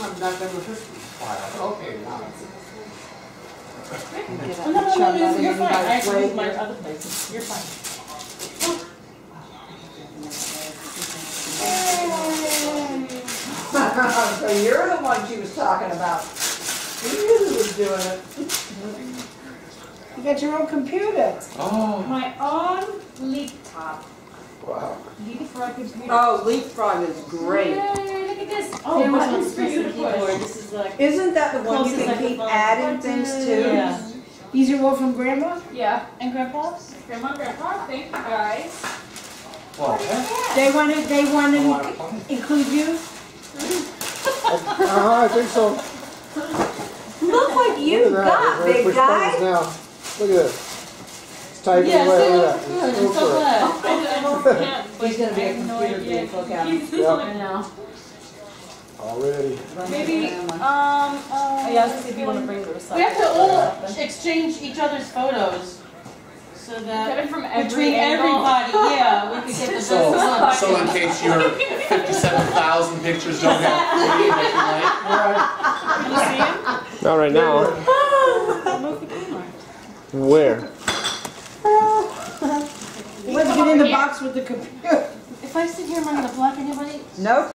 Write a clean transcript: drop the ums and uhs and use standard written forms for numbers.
comes back then with this file. Okay, now. No, you're fine. I actually moved my other places. You're fine. So you're the one she was talking about. You was doing it. You got your own computer. Oh. My own laptop. Wow. Leapfrog computer. Oh, Leapfrog is great. Yay, look at this. Oh, There was buttons one for you to keyboard. push. This is like Isn't that the one you Closest I can could keep find. adding things to? Yeah. These are all from Grandma? Yeah. And grandpa's? Grandma, Grandpa, thank you guys. Well, yeah. They wanted I want to play. to include you? I think so. Look what you Look at that. got, We're ready to big push guy. buttons now. Look at this. It's typing Yes, away. it Look looks at good. that. I'm Go so for it. glad. He's gonna be I a have no computer idea. geek, look at him. Yep. I know. Already. Maybe, Oh, yeah, I was gonna say if you want to bring the recycle. We have to all exchange each other's photos so get that it from every between angle. everybody, yeah, we could get the best one. So in case your 57,000 pictures don't have 3 that Can you see him? Not right now. Where? Let's get in the box with the computer. If I sit here, am I gonna block anybody? Nope.